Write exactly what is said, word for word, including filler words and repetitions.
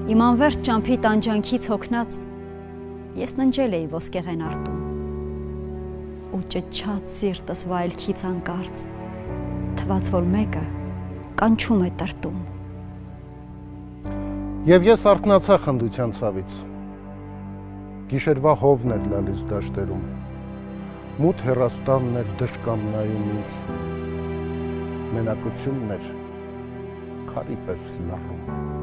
Իմ անվերջ ճամփի տանջանքից հոգնած ես ննջել էի ոսկեղեն արտում ու ճչաց սիրտս վայելքից անկարծ թված որ մեկը կանչում է տրտում Եվ ես արթնացա խնդության ցավից Գիշերվա հովն էր լալիս դաշտերում Մութ հեռաստանն էր դժկամ նայում ինձ Մենակությունն էր քարի պես լռում